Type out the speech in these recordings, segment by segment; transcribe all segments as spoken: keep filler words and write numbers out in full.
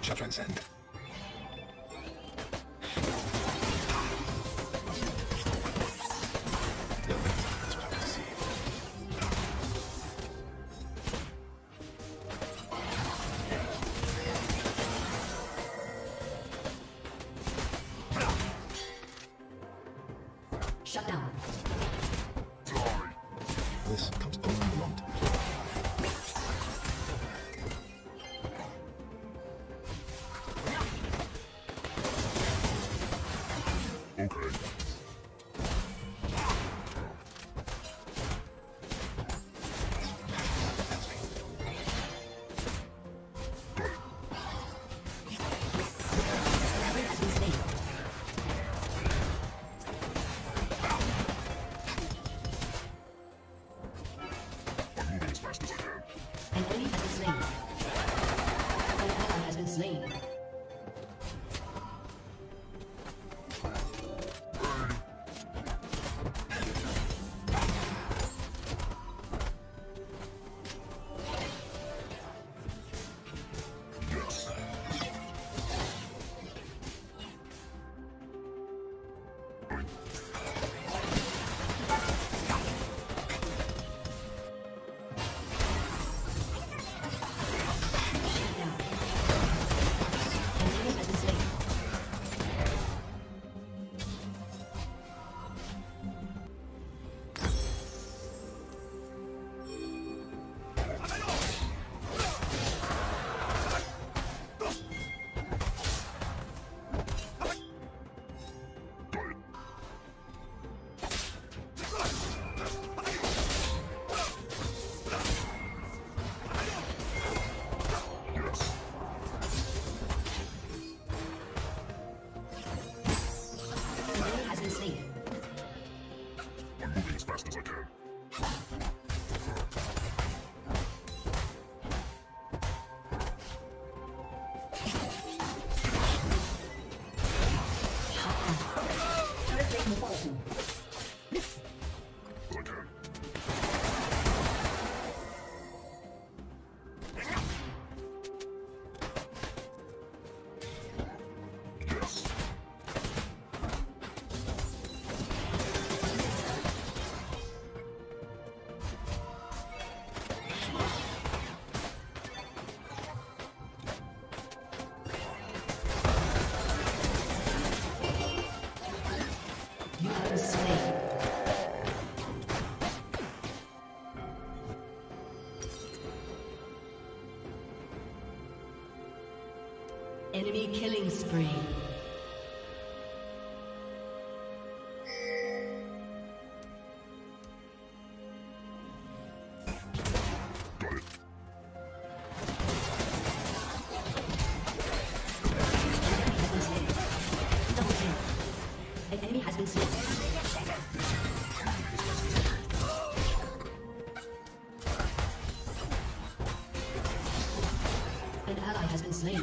shall transcend. Shut down. This comes only along to Okay. Enemy killing spree. An enemy has been slain. An ally has been slain.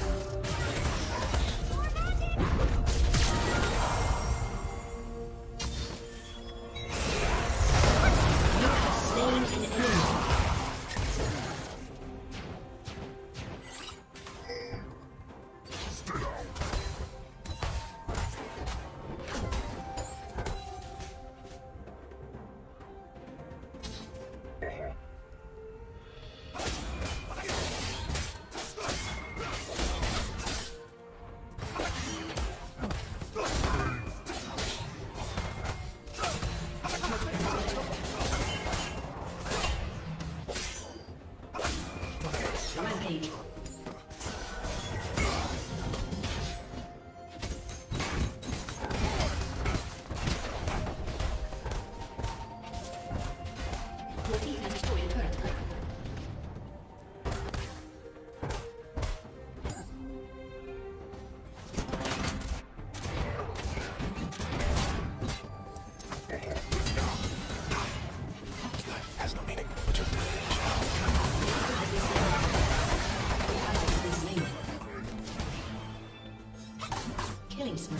Killing spree.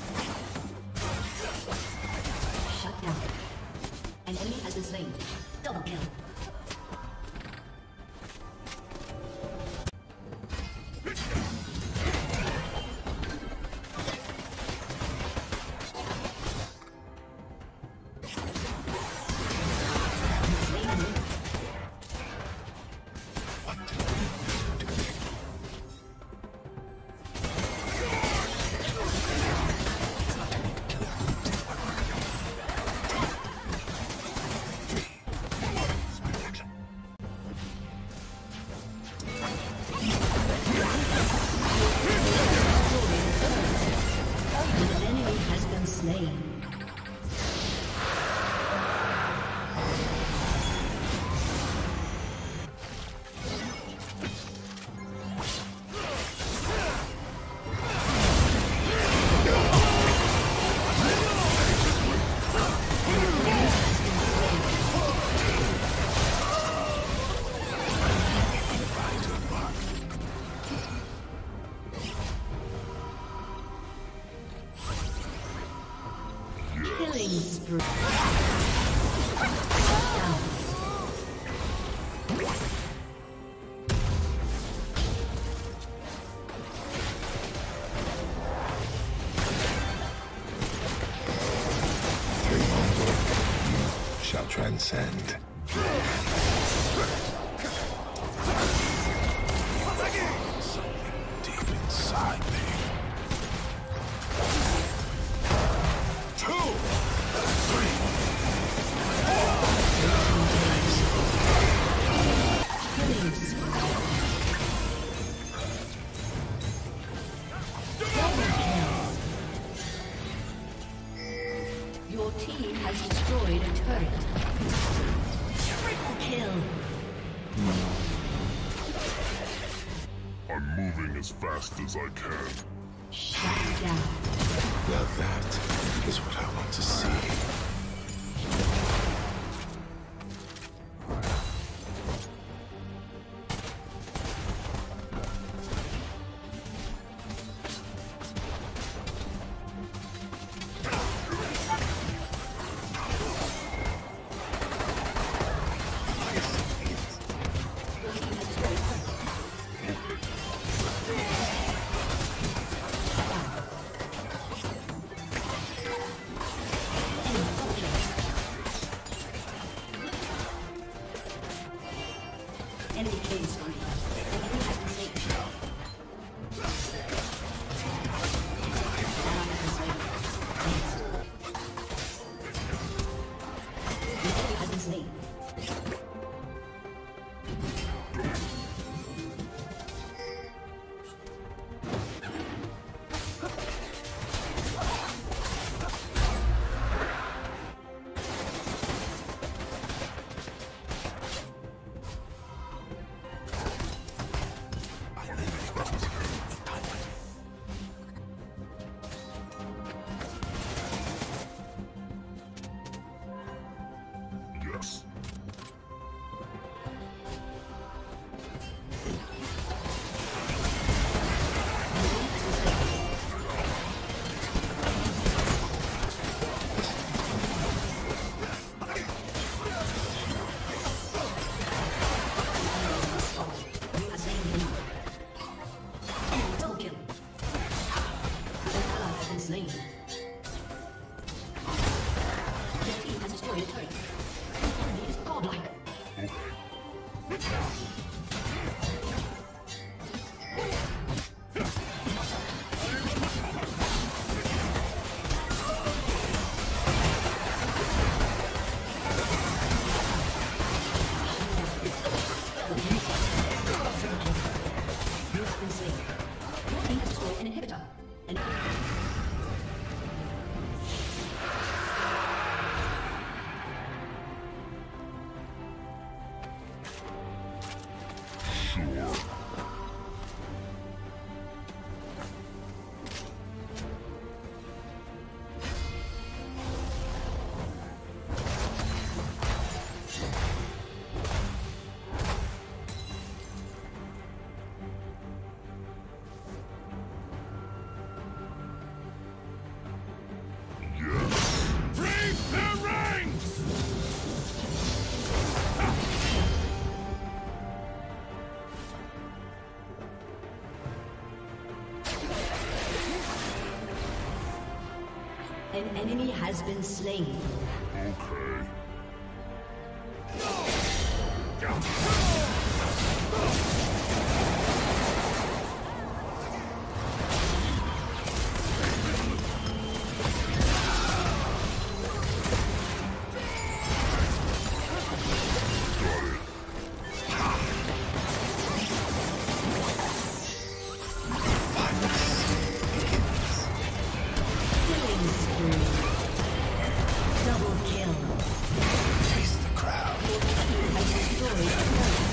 Shut down. An enemy has been slain. Double kill. spree. Down. Shall transcend. Something deep inside me. Two, three, four. Your team has destroyed a turret. Triple kill. I'm moving as fast as I can. Shut down. Now that is what I want to see. Enemy killing spree. Enemy has been slain. Ally has been slain. The enemy has been slain. Yes. You have slain him. Double kill. An ally has been slain. Your team has destroyed a turret. The enemy is godlike. You have been slain. Your team has destroyed an inhibitor. An Sure. Yes. Break the ranks! An enemy has been slain. Okay. Killing spree. Double kill. Taste the crowd. Your team has destroyed a turret.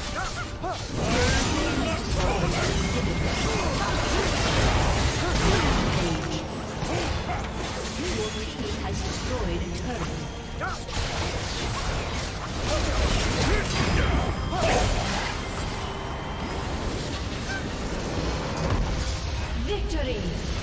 Your team has destroyed a turret. Victory!